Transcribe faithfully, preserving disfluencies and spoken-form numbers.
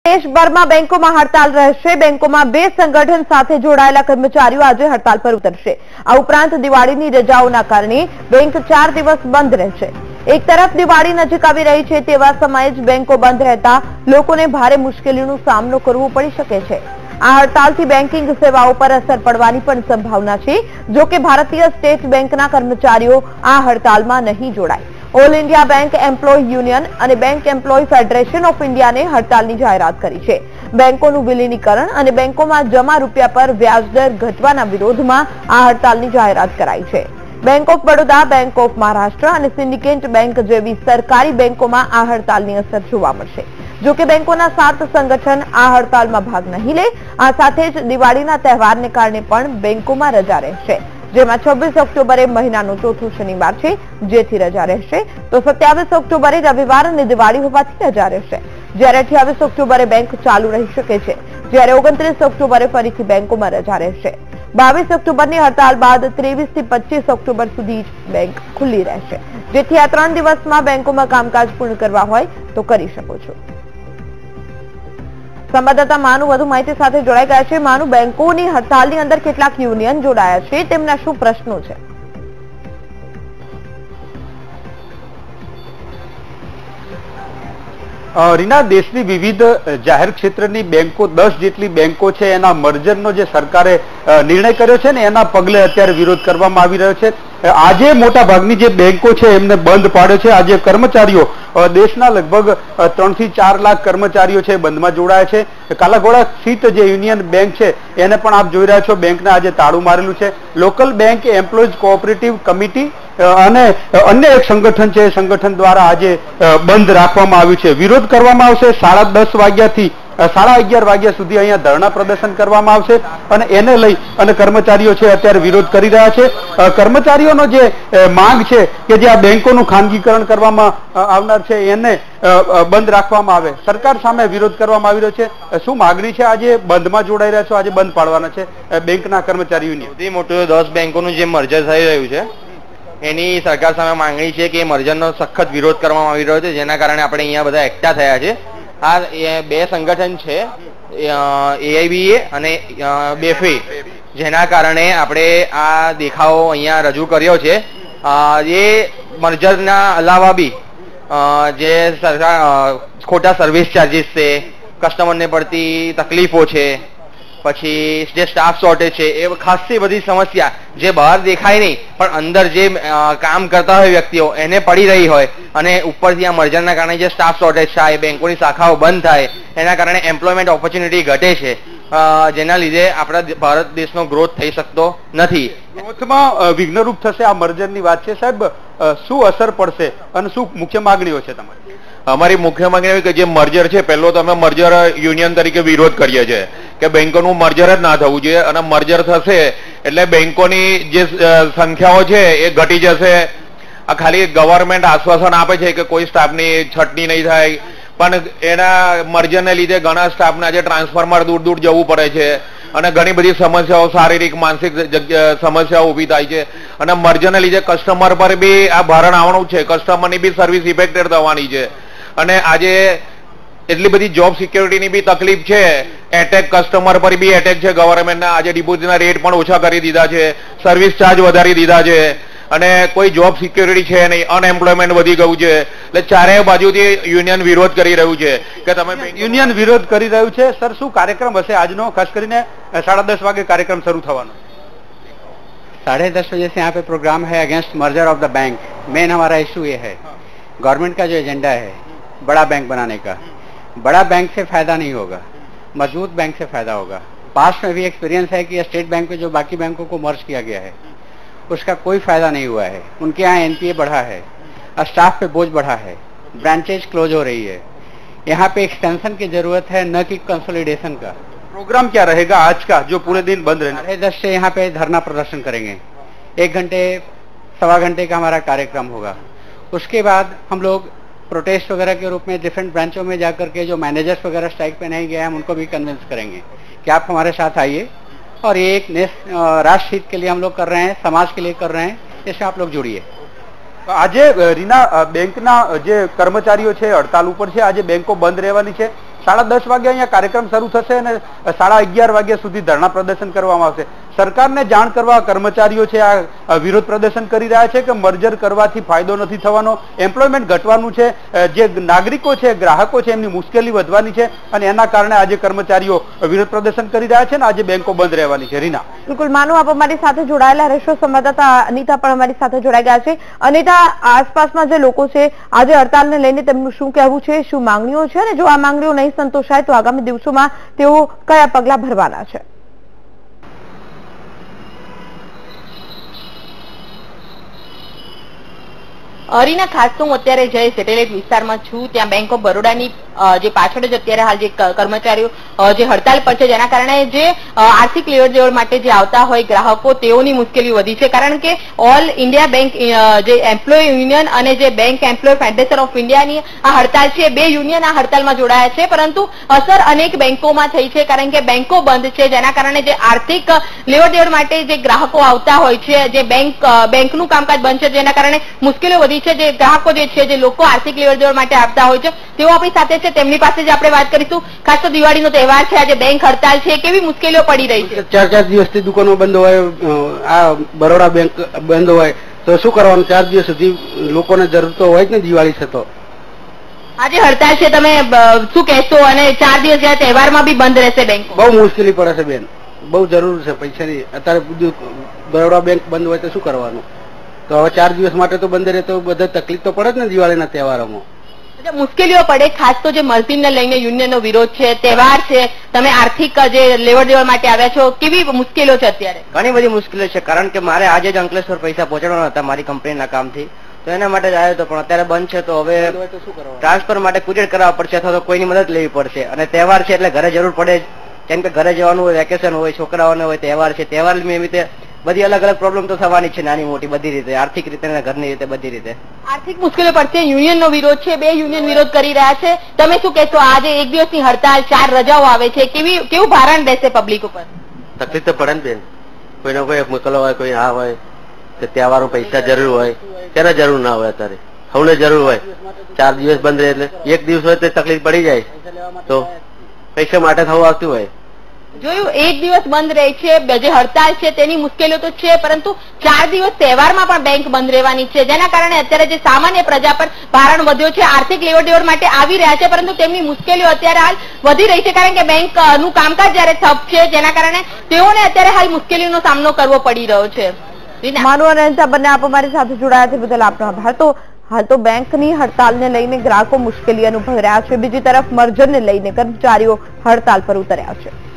દેશભરમાં બેંકોમાં હડતાલ રહેશે। બેંકોમાં બે સંગઠન સાથે જોડાયેલા કર્મચારીઓ આજે હડતાલ પર ઉતરશે। આ ઉપરાંત દિવાળીની રજાઓના કારણે બેંક ચાર દિવસ બંધ રહેશે। એક તરફ દિવાળી નજીક આવી રહી છે તેવા સમયે જ બેંકો બંધ રહેતા લોકોને ભારે મુશ્કેલીનો સામનો કરવો પડી શકે છે। આ હડતાલથી બેન્કિંગ સેવાઓ પર અસર પડવાની પણ સંભાવના છે। જો કે ભારતીય સ્ટેટ બેંકના કર્મચારીઓ આ હડતાલમાં નહીં જોડાય। All India bank employ union और bank employ federation of India ने हड़ताल की जाहिरात करी है। बैंकों विलीनीकरण और बैंकों में जमा रूपिया पर व्याजदर घटवाना विरोध में आ हड़ताल की जाहिरात कराई है। Bank of Baroda, bank of Maharashtra और सिंडिकेट बैंक जेवी सरकारी बैंकों में आ हड़ताल की असर जोवा मळशे। जो कि बैंकों सात संगठन आ हड़ताल में भाग नहीं ले। आ साथे ज दिवाळीना तहेवार ने कारणे पण बैंकों में रजा रहेशे। જેમાં છવ્વીસ ઓક્ટોબરે મહિનાનો ચોથો શનિવાર છે જેથી રજા રહેશે, તો સત્યાવીસ ઓક્ટોબરે રવિવાર અને દિવાળી હોવાથી રજા રહેશે। જ્યારે અઠ્યાવીસ ઓક્ટોબરે બેંક ચાલુ રહી શકે છે, જ્યારે ઓગણત્રીસ ઓક્ટોબરે ફરીથી બેંકોમાં રજા રહેશે। બાવીસ ઓક્ટોબરની હડતાલ બાદ ત્રેવીસ થી પચીસ ઓક્ટોબર સુધી બેંક ખુલ્લી રહેશે, જેથી આ ત્રણ દિવસમાં બેંકોમાં કામકાજ પૂર્ણ કરવા હોય તો કરી શકો છો। संवाददाता मानु વધુ માહિતી સાથે જોડાઈ ગયા છે। માनु, બેંકોની હડતાલની અંદર કેટલાક યુનિયન જોડાયા છે, તેમના શું પ્રશ્નો છે? રીના, દેશની વિવિધ જાહેર ક્ષેત્રની બેંકો દસ જેટલી બેંકો છે એના મર્જરનો જે સરકારે નિર્ણય કર્યો છે ને એના પગલે અત્યારે વિરોધ કરવામાં આવી રહ્યો છે। આજે મોટા ભાગની જે બેંકો છે એમને બંધ પાડ્યો છે। આજે કર્મચારીઓ દેશના લગભગ ત્રણ થી ચાર લાખ કર્મચારીઓ છે બંધમાં જોડાયા છે। કાલાઘોડા સ્થિત જે યુનિયન બેંક છે એને પણ આપ જોઈ રહ્યા છો, બેંકને આજે તાળું મારેલું છે। Local bank employees cooperative committee અને અન્ય એક સંગઠન છે, સંગઠન દ્વારા આજે બંધ રાખવામાં આવ્યું છે। વિરોધ કરવામાં આવશે। સાડા દસ વાગ્યાથી સાડા અગિયાર વાગ્યા સુધી અહીંયા ધરણા પ્રદર્શન કરવામાં આવશે અને એને લઈ અને કર્મચારીઓ છે અત્યારે વિરોધ કરી રહ્યા છે। કર્મચારીઓનો જે માંગ છે કે જે આ બેંકોનું ખાનગીકરણ કરવામાં આવનાર છે એને બંધ રાખવામાં આવે, સરકાર સામે વિરોધ કરવામાં આવી રહ્યો છે। શું માગણી છે? આજે બંધમાં જોડાઈ રહ્યા છો, આજે બંધ પાડવાના છે બેંકના કર્મચારીઓની? સૌથી મોટું દસ બેંકોનું જે મર્જર થઈ રહ્યું છે એની સરકાર સામે માંગણી છે કે મર્જરનો સખત વિરોધ કરવામાં આવી રહ્યો છે, જેના કારણે આપણે અહીંયા બધા એકઠા થયા છે। આ બે સંગઠન છે, એઆઈબીએ અને બેફી, જેના કારણે આપણે આ દેખાવો અહીંયા રજૂ કર્યો છે। એ મર્જરના અલાવા બી જે સરકાર ખોટા સર્વિસ ચાર્જીસ છે, કસ્ટમરને પડતી તકલીફો છે, પછી જે સ્ટાફ શોર્ટેજ છે, એ ખાસી બધી સમસ્યા જે બહાર દેખાય નહીં પણ અંદર જે કામ કરતા હોય વ્યક્તિઓ એને પડી રહી હોય અને ઉપરથી આ મર્જરના કારણે જે સ્ટાફ શોર્ટેજ થાય, બેંકોની શાખાઓ બંધ થાય, એના કારણે એમ્પ્લોયમેન્ટ ઓપોર્ચ્યુનિટી ઘટે છે, જેના લીધે આપણા ભારત દેશનો ગ્રોથ થઈ શકતો નથી। ગ્રોથમાં વિઘ્નરૂપ થશે આ મર્જરની વાત છે। સાહેબ, શું અસર પડશે અને શું મુખ્ય માંગણીઓ છે તમારી? અમારી મુખ્ય માંગણી કે જે મર્જર છે, પહેલો તો અમે મર્જર યુનિયન તરીકે વિરોધ કરીએ છીએ કે બેંકોનું મર્જર જ ના થવું જોઈએ અને મર્જર થશે એટલે બેંકોની જે સંખ્યાઓ છે એ ઘટી જશે। આ ખાલી ગવર્મેન્ટ આશ્વાસન આપે છે કે કોઈ સ્ટાફની છટણી નહીં થાય, પણ એના મર્જરને લીધે ઘણા સ્ટાફને આજે ટ્રાન્સફરમાં દૂર દૂર જવું પડે છે અને ઘણી બધી સમસ્યાઓ, શારીરિક માનસિક સમસ્યાઓ ઊભી થાય છે અને મર્જરને લીધે કસ્ટમર પર બી આ ભારણ આવવાનું છે, કસ્ટમરની બી સર્વિસ ઇફેક્ટેડ થવાની છે અને આજે એટલી બધી જોબ સિક્યોરિટીની બી તકલીફ છે। એટેક કસ્ટમર પર બી એટેક છે ગવર્મેન્ટના। આજે ડિપોઝિટના રેટ પણ ઓછા કરી દીધા છે, સર્વિસ ચાર્જ વધારી દીધા છે અને કોઈ જોબ સિક્યોરિટી છે નહીં, અનએમ્પ્લોયમેન્ટ વધી ગયું છે। એટલે ચારેય બાજુથી યુનિયન વિરોધ કરી રહ્યું છે કે તમે યુનિયન વિરોધ કરી રહ્યું છે। સર, શું કાર્યક્રમ હશે આજનો? ખાસ કરીને સાડા દસ વાગે કાર્યક્રમ શરૂ થવાનો। साढ़े दस बजे से यहाँ पे प्रोग्राम है against merger of the bank. Main हमारा इशू ये है, गवर्नमेंट का जो एजेंडा है बड़ा बैंक बनाने का, बड़ा बैंक से फायदा नहीं होगा, मजबूत बैंक से फायदा होगा। पास्ट में भी एक्सपीरियंस है कि स्टेट बैंक में जो बाकी बैंकों को मर्ज किया गया है उसका कोई फायदा नहीं हुआ है। उनके यहाँ एनपीए बढ़ा है, स्टाफ पे बोझ बढ़ा है, ब्रांचेज क्लोज हो रही है। यहाँ पे एक्सटेंशन की जरूरत है, न कि कंसोलिडेशन का। प्रोग्राम क्या रहेगा आज का जो पूरे दिन बंद रहेगा? साढ़े दस से यहाँ पे धरना प्रदर्शन करेंगे, एक घंटे सवा घंटे का हमारा कार्यक्रम होगा। उसके बाद हम लोग प्रोटेस्ट वगैरह के रूप में डिफरेंट ब्रांचों में जाकर के जो मैनेजर्स वगैरह स्ट्राइक पे नहीं गए हम उनको भी कन्विंस करेंगे कि आप हमारे साथ आइए और ये एक राष्ट्र हित के लिए हम लोग कर रहे हैं, समाज के लिए कर रहे हैं, इसमें आप लोग जुड़िए। આજે રીના બેંકના જે કર્મચારીઓ છે હડતાલ ઉપર છે, આજે બેંકો બંધ રહેવાની છે। સાડા દસ વાગે અહીંયા કાર્યક્રમ શરૂ થશે અને સાડા અગિયાર વાગ્યા સુધી ધરણા પ્રદર્શન કરવામાં આવશે. સરકારને જાણ કરવા કર્મચારીઓ છે આ વિરોધ પ્રદર્શન કરી રહ્યા છે કે મર્જર કરવાથી ફાયદો નથી થવાનો, એમ્પ્લોયમેન્ટ ઘટવાનું છે, જે નાગરિકો છે ગ્રાહકો છે એમની મુશ્કેલી વધવાની છે અને એના કારણે આજે કર્મચારીઓ વિરોધ પ્રદર્શન કરી રહ્યા છે અને આજે બેંકો બંધ રહેવાની છે. રીના, બિલકુલ માનો આપ અમારી સાથે જોડાયેલા રહેશો. સંવાદદાતા અનિતા પણ અમારી સાથે જોડાઈ ગયા છે. અનિતા, આસપાસના જે લોકો છે આજે હડતાલને લઈને તેમનું શું કહેવું છે, શું માંગણીઓ છે અને જો આ માંગણીઓ નહીં સંતોષાય તો આગામી દિવસોમાં તેઓ કયા પગલા ભરવાના છે? અરીના, ખાસ તો હું અત્યારે જે સેટેલાઇટ વિસ્તારમાં છું ત્યાં બેંક ઓફ બરોડાની જે પાછળ જ અત્યારે હાલ જે કર્મચારીઓ જે હડતાલ પર છે જેના કારણે જે આર્થિક લેવડ દેવડ માટે જે આવતા હોય ગ્રાહકો તેઓની મુશ્કેલી વધી છે. કારણ કે ઓલ ઇન્ડિયા બેંક જે એમ્પ્લોય યુનિયન અને જે બેંક એમ્પ્લોય ફેડરેશન ઓફ ઇન્ડિયાની આ હડતાલ છે, બે યુનિયન આ હડતાલમાં જોડાયા છે, પરંતુ અસર અનેક બેંકોમાં થઈ છે કારણ કે બેંકો બંધ છે જેના કારણે જે આર્થિક લેવડ દેવડ માટે જે ગ્રાહકો આવતા હોય છે, જે બેંક બેંકનું કામકાજ બંધ છે જેના કારણે મુશ્કેલીઓ વધી છે. જે ગ્રાહકો જે છે, જે લોકો આર્થિક લેવડ દેવડ માટે આવતા હોય છે તેઓ આપણી સાથે છે, તેમની પાસે જ આપણે વાત કરીશું. ખાસ તો દિવાળીનો તહેવાર છે, આજે બેંક હડતાલ છે, કેવી મુશ્કેલીઓ પડી રહી છે? ચાર ચાર દિવસથી દુકાનો બંધ હોય, આ બરોડા બેંક બંધ હોય તો શું કરવાનું? ચાર દિવસ સુધી લોકોને જરૂર તો હોય જ ને દિવાળી છે તો. આજે હડતાલ છે, તમે શું કહેશો? અને ચાર દિવસ ગયા તહેવારમાં બી બંધ રહેશે બેંક? બહુ મુશ્કેલી પડે છે બેન, બહુ જરૂર છે પૈસાની. અત્યારે બરોડા બેંક બંધ હોય તો શું કરવાનું? તો હવે ચાર દિવસ માટે તો બંધ રહે તો બધા તકલીફ તો પડે જ ને દિવાળીના તહેવારોમાં. મુશ્કેલીઓ પડે. ખાસ તો જે મર્જીનને લઈને યુનિયનનો વિરોધ છે, તહેવાર છે, તમે આર્થિક જે લેવડ દેવડ માટે આવ્યા છો, કેવી મુશ્કેલીઓ છે અત્યારે? ઘણી બધી મુશ્કેલીઓ છે, કારણ કે મારે આજે જ અંકલેશ્વર પૈસા પહોંચાડવાના હતા મારી કંપનીના કામથી, તો એના માટે જ આવ્યો હતો. પણ અત્યારે બંધ છે તો હવે ટ્રાન્સફર માટે કુરિયર કરાવવા પડશે અથવા તો કોઈની મદદ લેવી પડશે. અને તહેવાર છે એટલે ઘરે જરૂર પડે જ, કેમ કે ઘરે જવાનું હોય, વેકેશન હોય, છોકરાઓને હોય, તહેવાર છે, તહેવાર નિમિત્તે બધી અલગ અલગ પ્રોબ્લેમ તો થવાની છે, નાની મોટી બધી રીતે, આર્થિક રીતે અને ઘરની રીતે બધી રીતે આર્થિક મુશ્કેલીઓ પડશે. યુનિયનનો વિરોધ છે, બે યુનિયન વિરોધ કરી રહ્યા છે. તમે શું કહેશો? આજે એક દિવસની હડતાલ, ચાર રજાઓ આવે છે, કેવી કેવું ભારણ રહેશે પબ્લિક ઉપર? તકલીફ તો પડે ને બેન, કોઈને કોઈ મોકલવા હોય, કોઈ આ હોય કે તહેવારો પૈસા જરૂર હોય, ત્યારે જરૂર ના હોય. અત્યારે સૌને જરૂર હોય, ચાર દિવસ બંધ રહે એટલે એક દિવસ હોય તો તકલીફ પડી જાય, તો પૈસા માટે થવું આવતું હોય. જોયું, એક દિવસ બંધ રહે છે, જે હડતાલ છે તેની મુશ્કેલીઓ તો છે, પરંતુ ચાર દિવસ તહેવારમાં પણ બેંક બંધ રહેવાની છે જેના કારણે અત્યારે જે સામાન્ય પ્રજા પર ભારણ વધ્યો છે. આર્થિક લેવડ દેવડ માટે આવી રહ્યા છે પરંતુ તેમની મુશ્કેલીઓ અત્યારે હાલ વધી રહી છે કારણ કે બેંક નું કામકાજ જયારે ઠપ છે જેના કારણે તેઓને અત્યારે હાલ મુશ્કેલીનો સામનો કરવો પડી રહ્યો છે. માનવ અને અનિતા બંને આપ અમારી સાથે જોડાયા છે બદલ આપનો આભાર. તો હાલ તો બેંકની હડતાલને લઈને ગ્રાહકો મુશ્કેલી અનુભવી રહ્યા છે, બીજી તરફ મર્જરને લઈને કર્મચારીઓ હડતાલ પર ઉતર્યા છે.